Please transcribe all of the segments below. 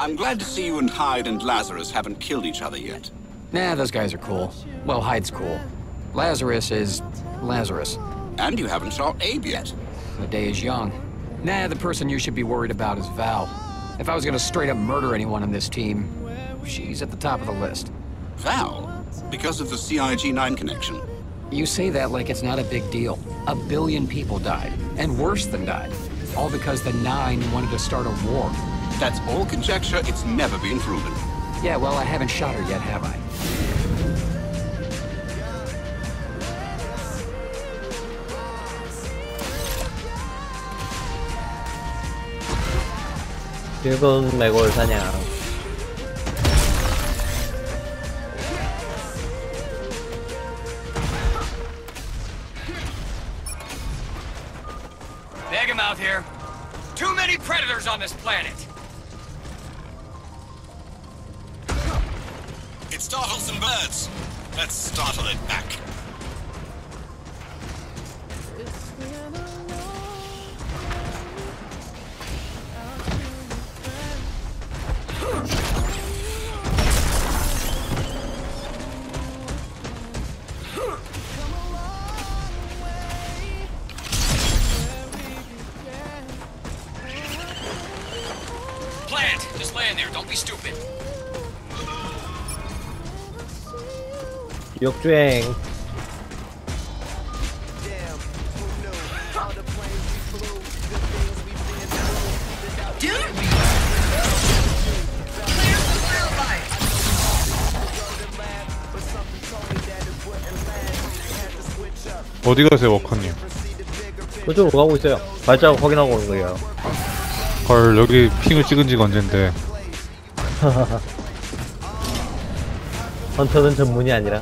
I'm glad to see you and Hyde and Lazarus haven't killed each other yet. Nah, those guys are cool. Well, Hyde's cool. Lazarus is... Lazarus. And you haven't shot Abe yet. The day is young. Nah, the person you should be worried about is Val. If I was gonna straight up murder anyone on this team, she's at the top of the list. Val? Because of the CIG-9 connection. You say that like it's not a big deal. 1 billion people died, and worse than died. All because the Nine wanted to start a war. That's all conjecture. It's never been proven. Yeah, well, I haven't shot her yet, have I? 일본 매골 사냥. Bag him out here. Too many predators on this planet. It startles some birds. Let's startle it back. Plant! Just land there, don't be stupid. 역주행. 어디 가세요, 워커님? 그쪽으로 가고 있어요. 발자국 확인하고 오는 거예요. 헐, 여기 핑을 찍은 지가 언젠데. 헌터는 전문이 아니라.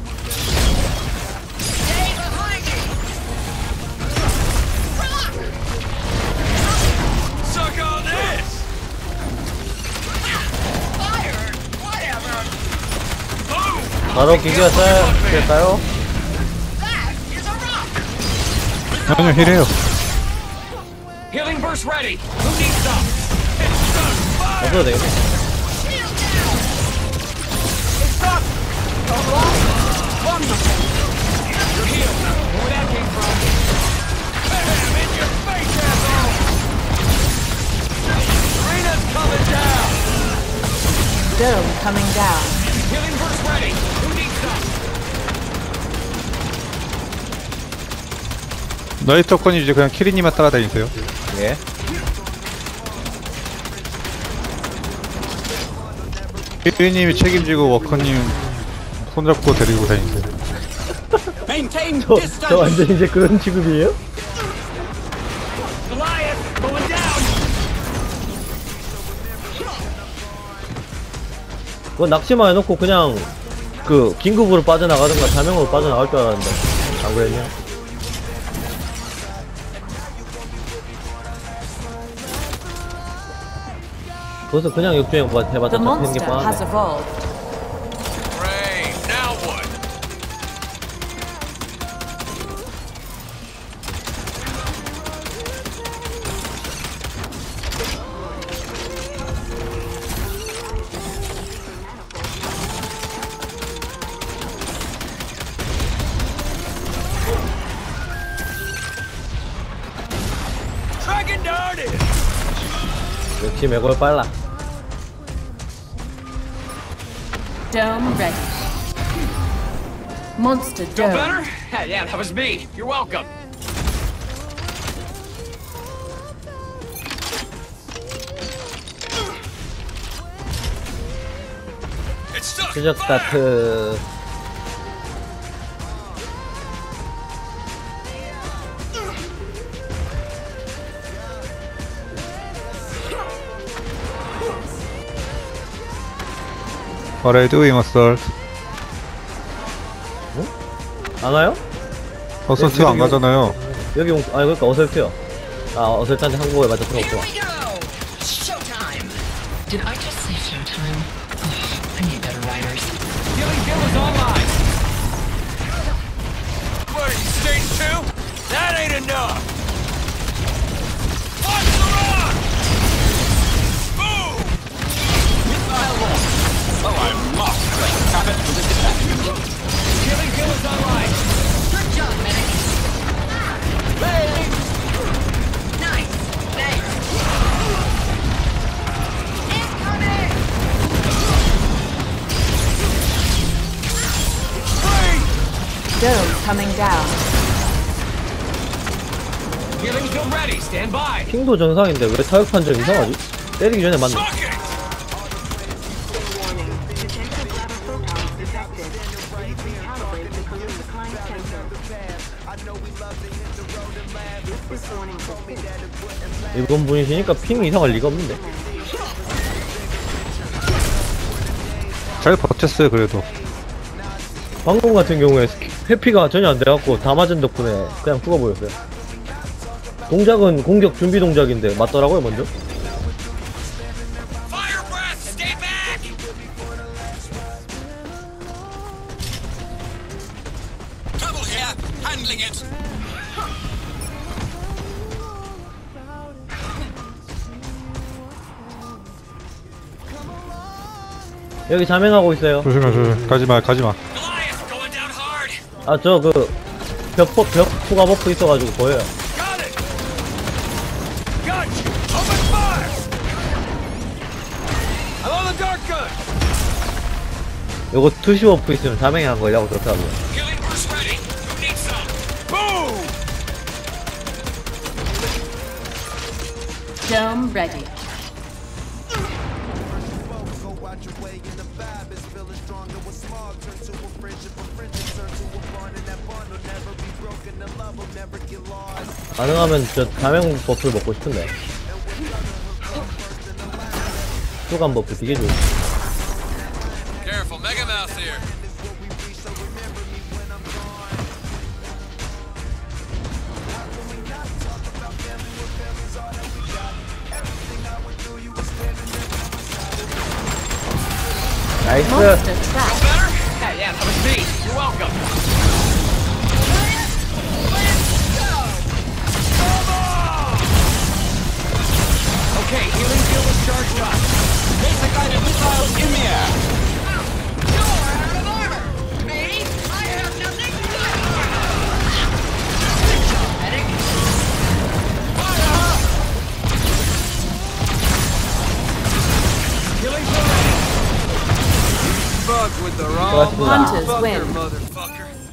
바로 기계였어요. 될까요? 아니요, 힐해요. Healing burst ready. Who needs some? 없어도 되겠네. It's up. Wonderful. You're healed. Where that came from? Bam! In your face, asshole! Rena's coming down. Dome coming down. Healing burst ready. Who needs some? 나이트건이 이제 그냥 키리님만 따라다니세요. 예. 키리님이 책임지고 워커님 손잡고 데리고 다니세요. Maintain 저 distance. 완전 이제 그런 취급이에요? Goliath going down. 그건 낚시만 해놓고 그냥 그 긴급으로 빠져나가든가 자명으로 빠져나갈 줄 알았는데 안 그랬냐? 거기서 그냥 역주행 해봤자 The 잡히는 게 monster has 뻔한데. evolved. Great. Now what? Dragon darted. 역시 매골 빨라. Dome ready. Monster Feel dome. better? Yeah, that was me. You're welcome. It's stuck. 추적 스타트. What are you doing, assault? 안 와요? 어서트 안 가잖아요. 여기 아니 그러니까 어설트요. 아 어설트한테 한국어에 맞아 들어갔구나. Showtime! Did I just say showtime? I need better writers. Healing Gill is online. What are you, stage 2? That ain't enough. Watch the rock! Boom! Dome coming down. Healing dome ready. Stand by. 핑도 정상인데 왜 타격 판정 이상하지? 때리기 전에 맞네. Fuck it! Warning. Potential blabber photons detected. Please recalibrate the decline sensor. This warning persists. 일본 분이시니까 핑 이상할 리가 없는데. 잘 버텼어요 그래도. 방금 같은 경우에 회피가 전혀 안 돼갖고 다 맞은 덕분에 그냥 죽어버렸어요. 동작은 공격 준비 동작인데 맞더라고요 먼저. Fire breath! Stay back! Trouble here. Handling it. 여기 자맹하고 있어요. 조심해 조심. 가지마 가지마. Goliath going down hard. 아 저 그 벽 추가 버프 있어가지고 보여요. Got it. Got you. Open fire. I'm on the dark gun. 요거 투시 버프 있으면 자맹한 거라고 그렇다고요. Killing burst ready. Who needs some? Boom! Dome ready. 가능하면 저 자맹 버프를 먹고 싶은데. 수감 버프 되게 좋아. Careful, Mega Mouth here. 나이스. Monster trap. Yeah, that was me. You're welcome. Okay, healing field is charged up. Basic guided missiles in the air. Healing field ready. Fuck with the wrong 고맙습니다. Hunters win. Motherfucker.